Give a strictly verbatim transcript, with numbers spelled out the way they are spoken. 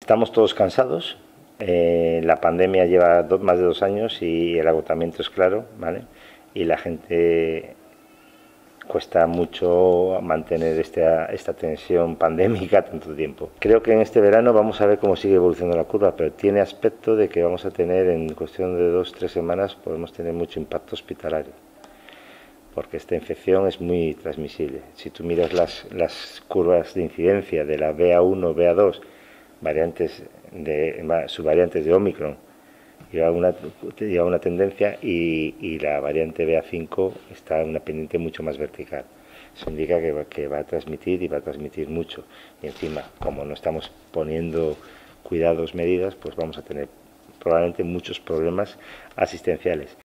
Estamos todos cansados, eh, la pandemia lleva do, más de dos años y el agotamiento es claro, ¿vale? Y la gente cuesta mucho mantener esta, esta tensión pandémica tanto tiempo. Creo que en este verano vamos a ver cómo sigue evolucionando la curva, pero tiene aspecto de que vamos a tener en cuestión de dos, tres semanas, podemos tener mucho impacto hospitalario, porque esta infección es muy transmisible. Si tú miras las, las curvas de incidencia de la B A uno, B A dos, variantes de, subvariantes de Omicron, lleva una, lleva una tendencia y, y la variante B A cinco está en una pendiente mucho más vertical. Eso indica que va, que va a transmitir y va a transmitir mucho. Y encima, como no estamos poniendo cuidados, medidas, pues vamos a tener probablemente muchos problemas asistenciales.